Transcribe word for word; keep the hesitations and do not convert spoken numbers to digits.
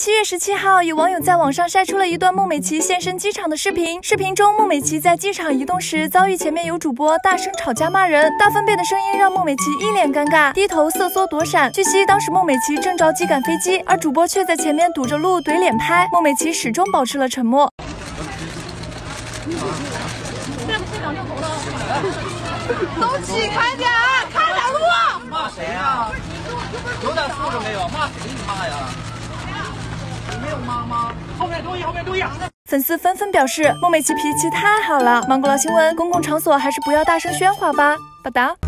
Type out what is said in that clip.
七月十七号，有网友在网上晒出了一段孟美岐现身机场的视频。视频中，孟美岐在机场移动时，遭遇前面有主播大声吵架骂人，大分贝的声音让孟美岐一脸尴尬，低头瑟缩躲闪。据悉，当时孟美岐正着急赶飞机，而主播却在前面堵着路怼脸拍，孟美岐始终保持了沉默。 都起开点，开点路！ 骂谁呀？有点素质没有？骂谁你骂呀？你没有骂吗？后面注意，后面注意！ 粉丝纷纷表示，孟美岐脾气太好了。芒果佬新闻：公共场所还是不要大声喧哗吧。报道。